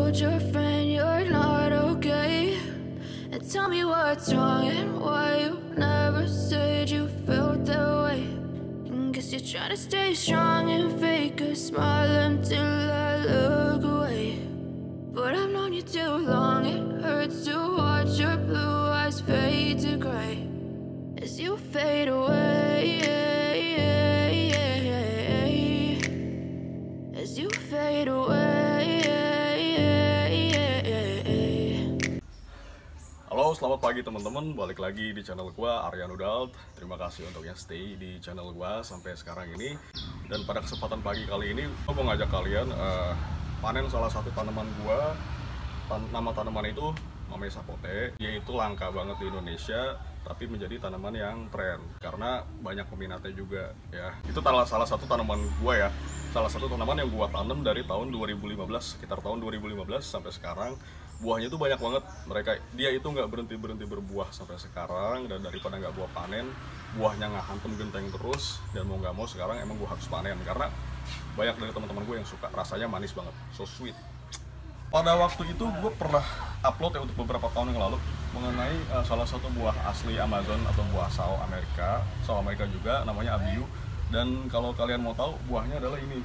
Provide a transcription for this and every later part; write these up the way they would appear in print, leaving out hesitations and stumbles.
told your friend you're not okay, and tell me what's wrong and why you never said you felt that way. And guess you're trying to stay strong and fake a smile until I look away. But I've known you too long, it hurts to watch your blue eyes fade to gray as you fade away, as you fade away. Halo, selamat pagi teman-teman. Balik lagi di channel gua, Aryan Udalt. Terima kasih untuk yang stay di channel gua sampai sekarang ini. Dan pada kesempatan pagi kali ini, gua mau ngajak kalian panen salah satu tanaman gua. Nama tanaman itu Mamei Sapote. Yaitu langka banget di Indonesia, tapi menjadi tanaman yang tren karena banyak peminatnya juga ya. Itu salah satu tanaman gua ya. Salah satu tanaman yang gua tanam dari tahun 2015, sekitar tahun 2015 sampai sekarang. Buahnya itu banyak banget. Dia itu nggak berhenti berbuah sampai sekarang, dan daripada nggak gua panen, buahnya nggak hantem genteng terus, dan mau nggak mau sekarang emang gua harus panen karena banyak dari teman-teman gue yang suka, rasanya manis banget, so sweet. Pada waktu itu gue pernah upload ya untuk beberapa tahun yang lalu mengenai salah satu buah asli Amazon atau buah sao Amerika juga, namanya Abiu. Dan kalau kalian mau tahu, buahnya adalah ini.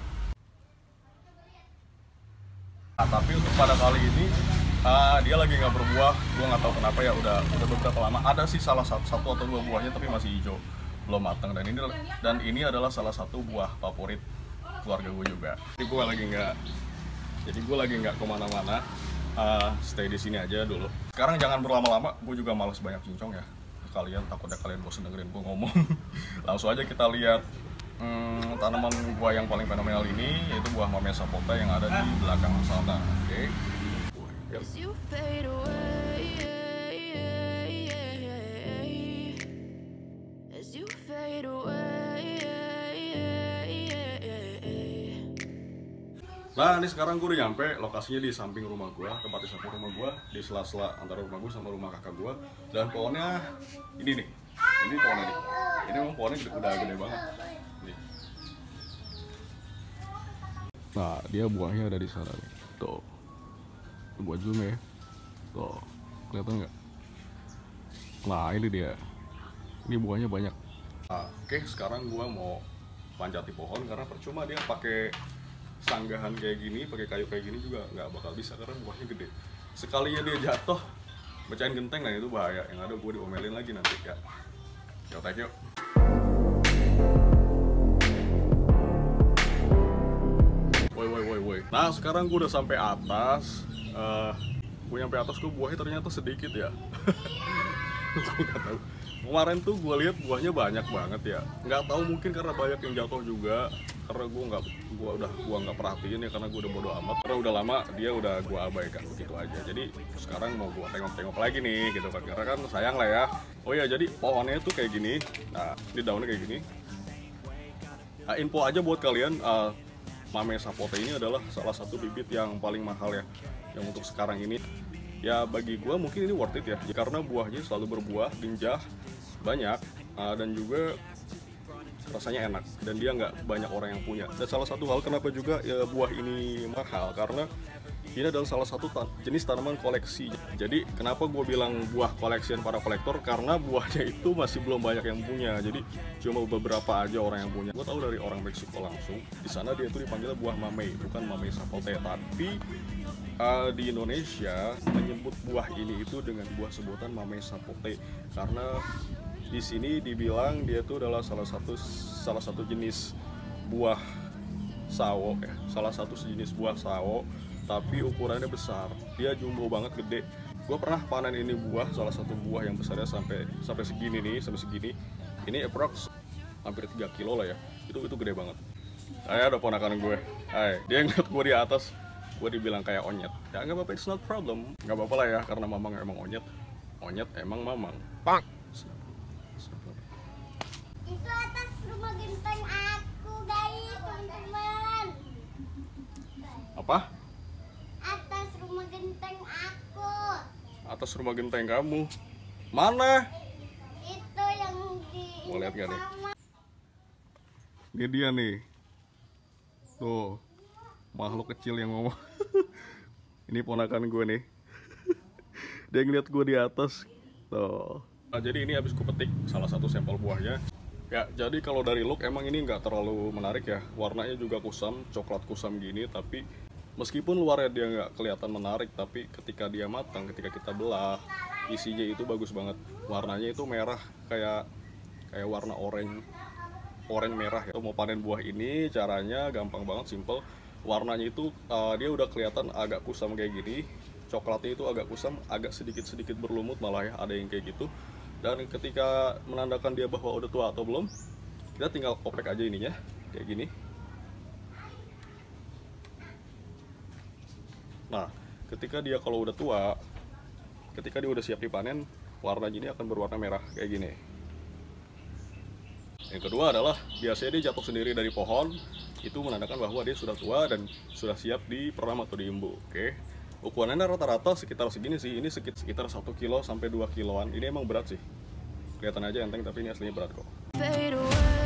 Tapi untuk pada kali ini dia lagi nggak berbuah. Gue nggak tahu kenapa ya, udah beberapa lama. Ada sih salah satu atau dua buahnya tapi masih hijau, belum matang. Dan ini adalah salah satu buah favorit keluarga gue juga. Jadi gue lagi nggak kemana-mana, stay di sini aja dulu. Sekarang jangan berlama-lama, gue juga males banyak cincong ya. Takutnya kalian bosan dengerin gue ngomong. Langsung aja kita lihat tanaman buah yang paling fenomenal ini, yaitu buah Mamei Sapote yang ada di belakang sana. Oke. As you fade away, as you fade away. Nah, ini sekarang gue udah nyampe, lokasinya di samping rumah gue, tempat di samping rumah gue, di sela-sela antara rumah gue sama rumah kakak gue. Dan pohonnya ini nih, ini pohonnya nih. Ini memang pohonnya udah gede banget. Nih. Nah, dia buahnya ada di sana nih. Tuh. Buat zoom ya. Tuh, kelihatan nggak? Nah, ini dia. Ini buahnya banyak. Nah, oke, sekarang gua mau manjat di pohon karena percuma dia pakai sanggahan kayak gini, pakai kayu kayak gini juga nggak bakal bisa karena buahnya gede. Sekalinya dia jatuh, pecahin genteng, nah itu bahaya. Yang ada gua diomelin lagi nanti ya. Yuk, thank you. Woi. Nah, sekarang gua udah sampai atas. Gue nyampe atas, kok buahnya ternyata sedikit ya. Gue nggak tahu. Kemarin tuh gue lihat buahnya banyak banget ya. Nggak tahu, mungkin karena banyak yang jatuh juga. Karena gue nggak perhatiin ya, karena gue udah bodo amat. Karena udah lama dia udah gue abaikan begitu aja. Jadi sekarang mau gue tengok-tengok lagi nih, gitu kan. Karena kan sayang lah ya. Oh ya, jadi pohonnya tuh kayak gini. Nah, ini daunnya kayak gini. Nah, info aja buat kalian. Mamei Sapote ini adalah salah satu bibit yang paling mahal ya, yang untuk sekarang ini. Ya bagi gue mungkin ini worth it ya, karena buahnya selalu berbuah, lincah, banyak, dan juga rasanya enak, dan dia nggak banyak orang yang punya. Dan salah satu hal kenapa juga ya, buah ini mahal, karena ini adalah salah satu jenis tanaman koleksi. Jadi kenapa gue bilang buah koleksian para kolektor, karena buahnya itu masih belum banyak yang punya. Jadi cuma beberapa aja orang yang punya. Gue tahu dari orang Meksiko langsung. Di sana dia itu dipanggil buah Mamei, bukan Mamei Sapote. Tapi di Indonesia menyebut buah ini itu dengan buah sebutan Mamei Sapote, karena di sini dibilang dia itu adalah salah satu jenis buah sao ya, salah satu sejenis buah sao, tapi ukurannya besar, dia jumbo banget, gede. Gue pernah panen ini buah, salah satu buah yang besarnya sampai segini nih, sampai segini. Ini approx hampir 3 kilo lah ya. Itu gede banget. Ada ponakan gue. Dia ngeliat gue di atas, gue dibilang kayak onyet. Ya nggak apa-apa, it's not problem. Nggak apa-apa lah ya, karena mamang emang onyet. Onyet emang mamang. Pak. Itu atas rumah genteng aku, guys, teman-teman. Apa? Atas rumah genteng aku. Atas rumah genteng kamu. Mana? Itu yang di Mau lihat gak nih? sama. Ini dia nih. Tuh, makhluk kecil yang ngomong. Ini ponakan gue nih. Dia ngeliat gue di atas. Tuh. Nah, jadi ini habis gue petik salah satu sampel buahnya. Ya, jadi kalau dari look emang ini nggak terlalu menarik ya. Warnanya juga kusam, coklat kusam gini. Tapi meskipun luarnya dia nggak kelihatan menarik, tapi ketika dia matang, ketika kita belah, isinya itu bagus banget. Warnanya itu merah, kayak warna oranye merah ya. Mau panen buah ini caranya gampang banget, simple. Warnanya itu dia udah kelihatan agak kusam kayak gini. Coklatnya itu agak kusam, agak sedikit berlumut malah ya, ada yang kayak gitu. Dan ketika menandakan dia bahwa udah tua atau belum, kita tinggal kopek aja ininya kayak gini. Nah, ketika dia kalau udah tua, ketika dia udah siap dipanen, warnanya ini akan berwarna merah kayak gini. Yang kedua adalah biasanya dia jatuh sendiri dari pohon, itu menandakan bahwa dia sudah tua dan sudah siap diperam atau diembu. Oke. Ukurannya rata-rata sekitar segini sih, ini sekitar 1 kilo sampai 2 kiloan. Ini emang berat sih, kelihatan aja enteng tapi ini aslinya berat kok. Fade away.